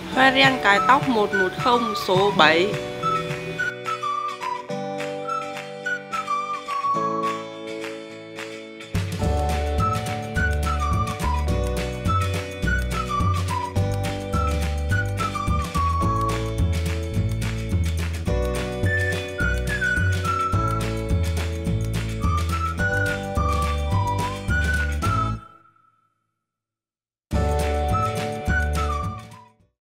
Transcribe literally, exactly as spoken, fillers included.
Hoa ren cài tóc một một không số bảy.